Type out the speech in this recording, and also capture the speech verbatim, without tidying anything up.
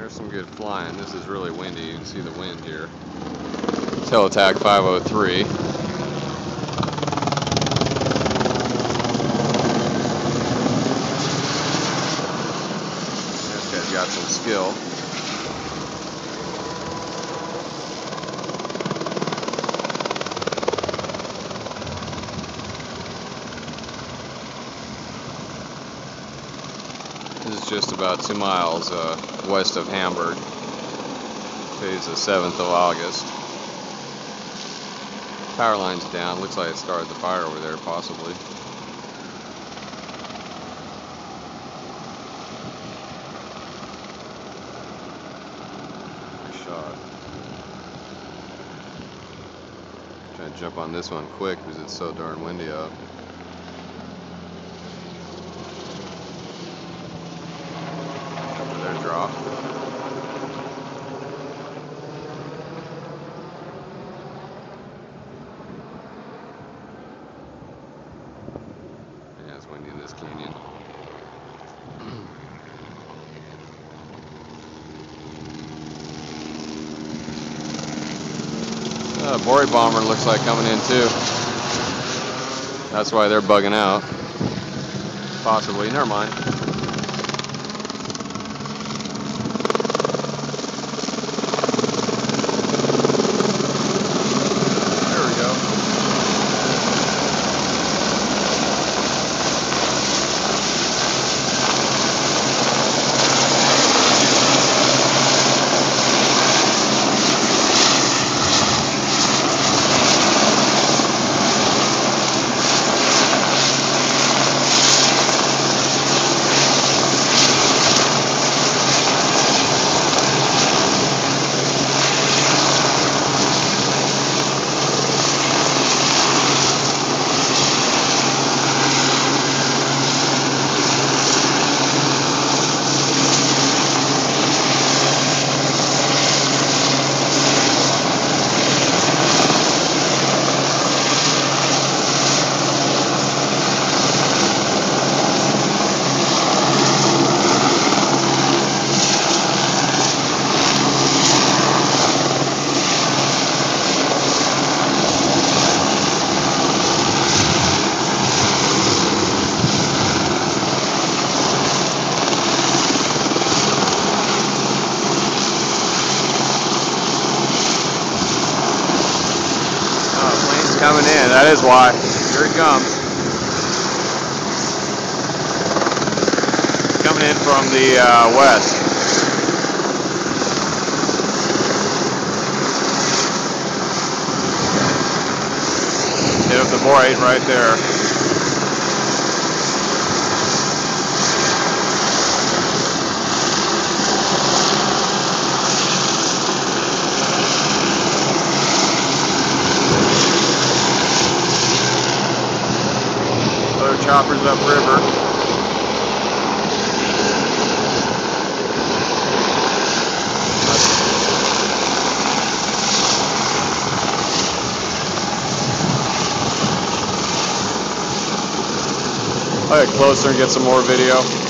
There's some good flying. This is really windy. You can see the wind here. Teletak five oh three. This guy's got some skill. This is just about two miles uh, west of Hamburg. Today's the seventh of August. Power line's down. Looks like it started the fire over there, possibly. Nice shot. Trying to jump on this one quick because it's so darn windy out. Drop. Yeah, it's windy in this canyon. uh, Bory bomber looks like coming in too. That's why they're bugging out. Possibly. Never mind. Coming in, that is why. Here it comes. Coming in from the uh, west. Hit up the void right there. Choppers upriver. I'll get closer and get some more video.